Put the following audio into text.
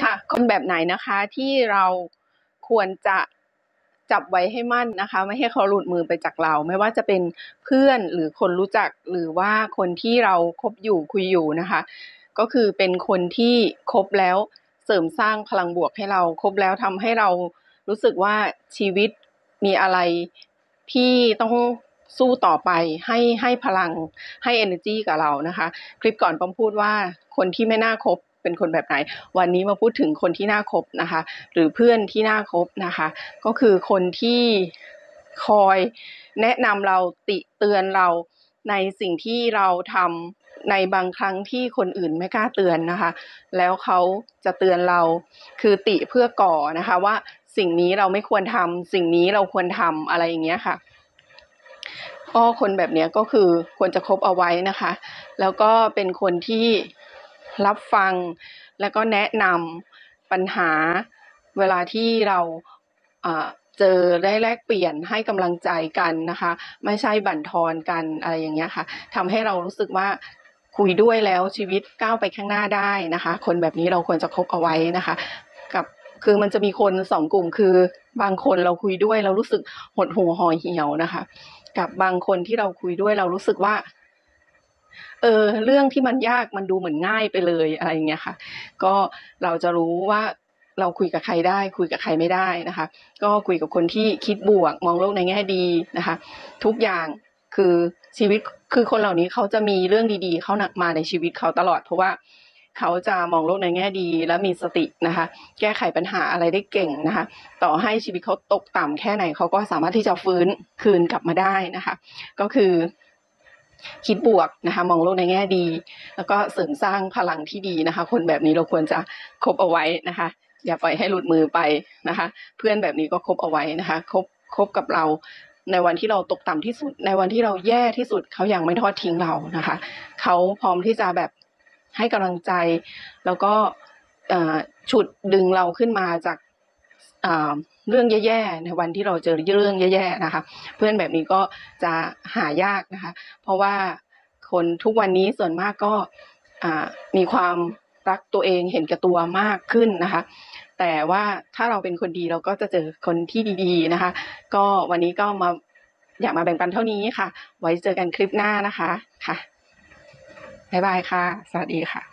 ค่ะคนแบบไหนนะคะที่เราควรจะจับไว้ให้มั่นนะคะไม่ให้เขาหลุดมือไปจากเราไม่ว่าจะเป็นเพื่อนหรือคนรู้จักหรือว่าคนที่เราคบอยู่คุยอยู่นะคะก็คือเป็นคนที่คบแล้วเสริมสร้างพลังบวกให้เราคบแล้วทำให้เรารู้สึกว่าชีวิตมีอะไรที่ต้องสู้ต่อไปให้พลังให้ energy กับเรานะคะคลิปก่อนป้อมพูดว่าคนที่ไม่น่าคบเป็นคนแบบไหนวันนี้มาพูดถึงคนที่น่าคบนะคะหรือเพื่อนที่น่าคบนะคะก็คือคนที่คอยแนะนำเราติเตือนเราในสิ่งที่เราทำในบางครั้งที่คนอื่นไม่กล้าเตือนนะคะแล้วเขาจะเตือนเราคือติเพื่อก่อนะคะว่าสิ่งนี้เราไม่ควรทำสิ่งนี้เราควรทำอะไรอย่างเงี้ยค่ะก็คนแบบนี้ก็คือควรจะคบเอาไว้นะคะแล้วก็เป็นคนที่รับฟังแล้วก็แนะนำปัญหาเวลาที่เราเจอได้แลกเปลี่ยนให้กำลังใจกันนะคะไม่ใช่บั่นทอนกันอะไรอย่างเงี้ยค่ะทำให้เรารู้สึกว่าคุยด้วยแล้วชีวิตก้าวไปข้างหน้าได้นะคะคนแบบนี้เราควรจะคบเอาไว้นะคะกับคือมันจะมีคนสองกลุ่มคือบางคนเราคุยด้วยเรารู้สึกหดหู่ห่อเหี่ยวนะคะกับบางคนที่เราคุยด้วยเรารู้สึกว่าเรื่องที่มันยากมันดูเหมือนง่ายไปเลยอะไรอย่างเงี้ยค่ะก็เราจะรู้ว่าเราคุยกับใครได้คุยกับใครไม่ได้นะคะก็คุยกับคนที่คิดบวกมองโลกในแง่ดีนะคะทุกอย่างคือชีวิตคือคนเหล่านี้เขาจะมีเรื่องดีๆเข้ามาในชีวิตเขาตลอดเพราะว่าเขาจะมองโลกในแง่ดีและมีสตินะคะแก้ไขปัญหาอะไรได้เก่งนะคะต่อให้ชีวิตเขาตกต่ำแค่ไหนเขาก็สามารถที่จะฟื้นคืนกลับมาได้นะคะก็คือคิดบวกนะคะมองโลกในแง่ดีแล้วก็เสริมสร้างพลังที่ดีนะคะคนแบบนี้เราควรจะคบเอาไว้นะคะอย่าปล่อยให้หลุดมือไปนะคะเพื่อนแบบนี้ก็คบเอาไว้นะคะคบกับเราในวันที่เราตกต่ำที่สุดในวันที่เราแย่ที่สุดเขายังไม่ทอดทิ้งเรานะคะเขาพร้อมที่จะแบบให้กำลังใจแล้วก็ฉุดดึงเราขึ้นมาจากเรื่องแย่ๆในวันที่เราเจอเรื่องแย่ๆนะคะเพื่อนแบบนี้ก็จะหายากนะคะเพราะว่าคนทุกวันนี้ส่วนมากก็มีความรักตัวเองเห็นแก่ตัวมากขึ้นนะคะแต่ว่าถ้าเราเป็นคนดีเราก็จะเจอคนที่ดีๆนะคะก็วันนี้ก็อยากมาแบ่งปันเท่านี้ค่ะไว้เจอกันคลิปหน้านะคะค่ะบ๊ายบายค่ะสวัสดีค่ะ